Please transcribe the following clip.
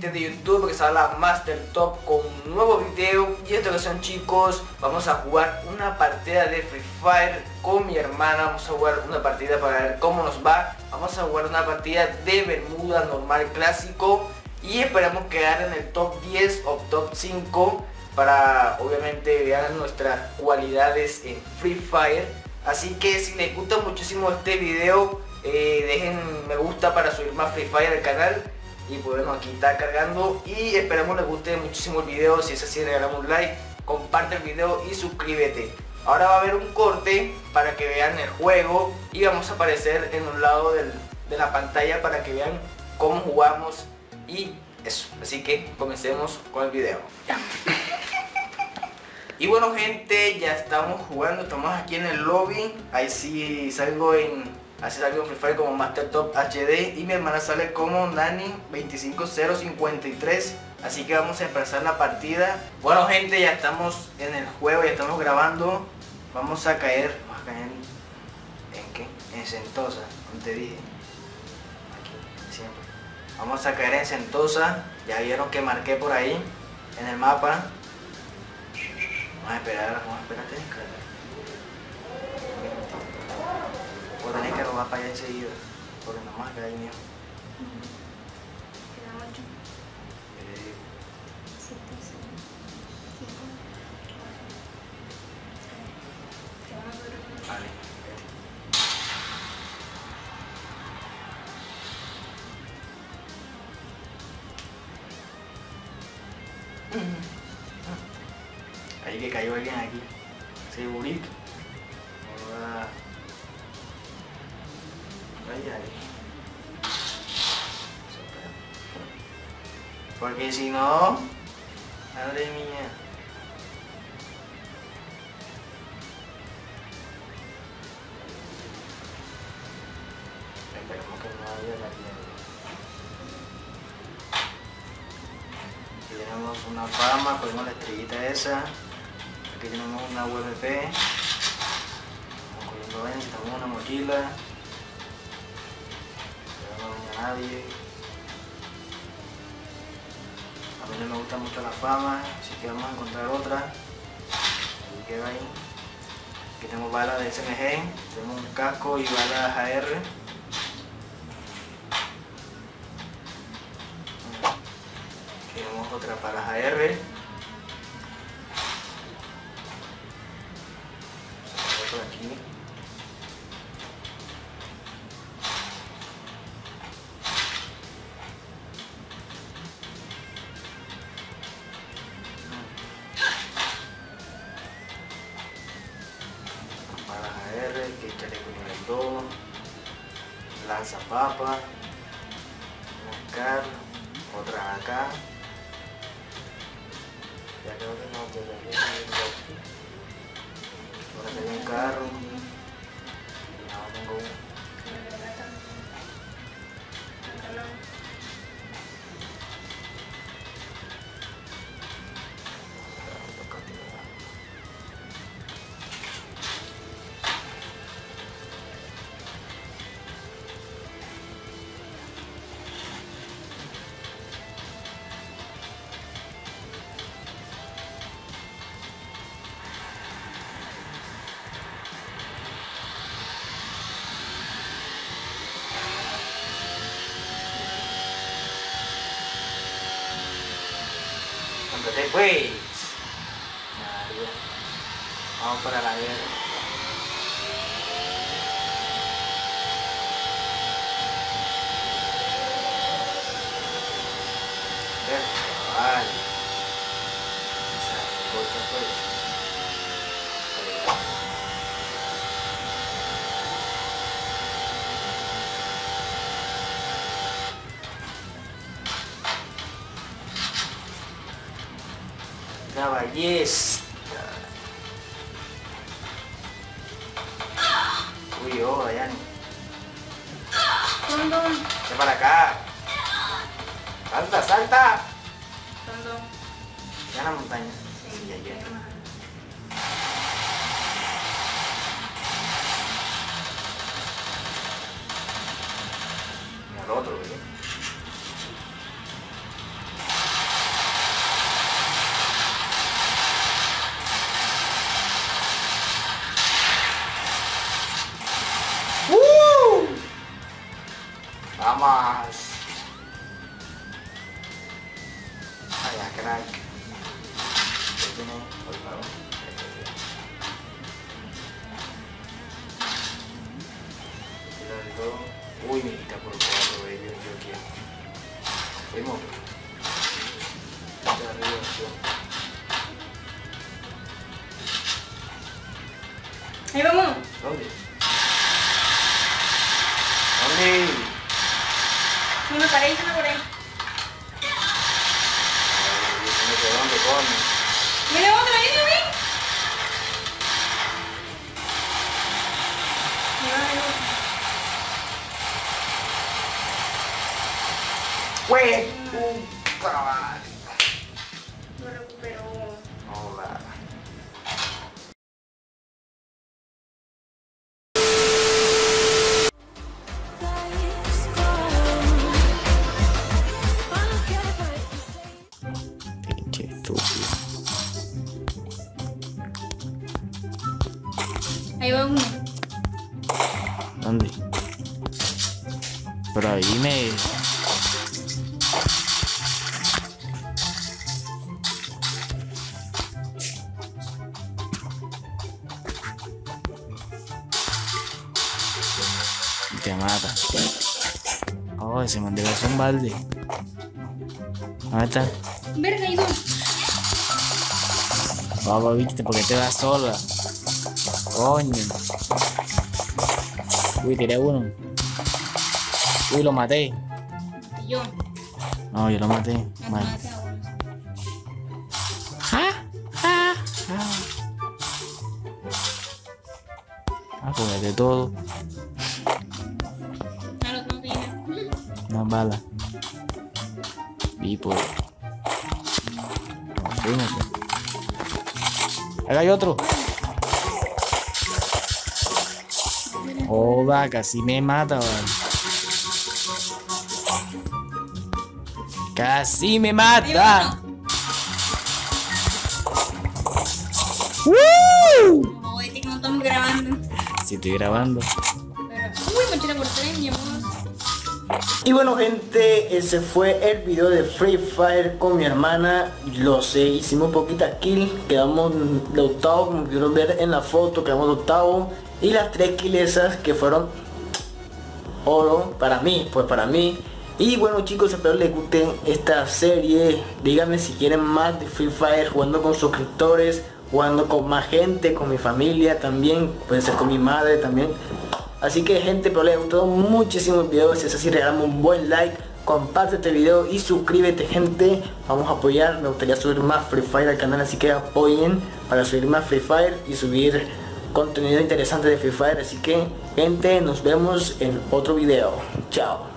gente de YouTube, que se habla Master Top con un nuevo video. Y esta ocasión, chicos, vamos a jugar una partida de Free Fire con mi hermana. Vamos a jugar una partida para ver cómo nos va. Vamos a jugar una partida de Bermuda normal clásico y esperamos quedar en el top 10 o top 5 para obviamente vean nuestras cualidades en Free Fire. Así que si les gusta muchísimo este video, dejen me gusta para subir más Free Fire al canal. Y pues bueno, aquí está cargando y esperamos les guste muchísimo el video. Si es así, regalamos un like, comparte el video y suscríbete. Ahora va a haber un corte para que vean el juego y vamos a aparecer en un lado de la pantalla para que vean cómo jugamos y eso. Así que comencemos con el video. Ya. Y bueno, gente, ya estamos jugando, estamos aquí en el lobby. Ahí sí salgo en Free Fire como Master Top HD y mi hermana sale como Nani 25053. Así que vamos a empezar la partida. Bueno, gente, ya estamos en el juego, ya estamos grabando. Vamos a caer ¿en qué? En Sentosa, como te dije. Aquí, siempre. Vamos a caer en Sentosa. Ya vieron que marqué por ahí en el mapa. Vamos a esperar, tenés que o tenés que robar para allá enseguida, porque nomás queda ahí mismo. Queda 8. ¿Qué le digo? 7, 6, 5, 4, 3. Vale. Ahí que cayó alguien aquí. Segurito. Porque si no, madre mía. Esperemos que no haya la tienda. Aquí tenemos una fama, ponemos la estrellita esa. Aquí tenemos una UMP. Vamos cogiendo bien, tenemos una mochila. No hay a nadie. A mí no me gusta mucho la fama, así que vamos a encontrar otra. Ahí queda ahí. Aquí tenemos balas de SMG, tenemos un casco y balas AR. Aquí tenemos otras balas AR. Por aquí. Que chaleco nivel 2, lanza papa, una car, otra acá. Ya creo que no te debería aquí. Ahora tengo un carro. No tengo uno. Ándate pues. María. Vamos para la guerra. Vale. Esa cosa pues. La ballesta. Uy, oh, Dayani. Condón. Ven para acá. Salta, salta. Condón. Ya en la montaña. Sí, ya llega. Mira al otro, ¿eh? Crack. Uno, por favor. Uy, me quita por 4, yo quiero. Fuimos. Ahí vamos. ¿Dónde? ¿Dónde? Uno por ahí, uno por ahí. ¿Dónde, coño? Viene otro, viene, viene. ¡Güey! Lo recuperó. Hola. Pinche estúpido. Ahí va uno. ¿Dónde? Pero ahí me... Te mata. Oh, ese man debe ser un balde. ¿Dónde está? Verga, ahí va. Vamos, viste, porque te vas sola. Coño. Uy, tiré uno. Uy, lo maté. Y yo. No, yo lo maté. Ya Vale. maté a uno. Pues de todo. Ah, lo tengo que llenar. Una bala. Y pues. Imagínate. Acá hay otro. Joda, casi me mata, vale. Casi me mata. ¡Woo! No, este que no estamos grabando. Si estoy grabando. Pero... Uy, mochila por 3, mi amor. Y bueno, gente, ese fue el video de Free Fire con mi hermana. Lo sé, hicimos poquitas kills, quedamos de octavo, como pudieron ver en la foto, quedamos de octavo. Y las 3 kills esas que fueron oro para mí, pues para mí. Y bueno, chicos, espero les guste esta serie. Díganme si quieren más de Free Fire, jugando con suscriptores, jugando con más gente, con mi familia también, puede ser con mi madre también. Así que, gente, pero les gustó muchísimo el video. Si es así, regalame un buen like, comparte este video y suscríbete, gente. Vamos a apoyar, me gustaría subir más Free Fire al canal, así que apoyen para subir más Free Fire y subir contenido interesante de Free Fire. Así que, gente, nos vemos en otro video. Chao.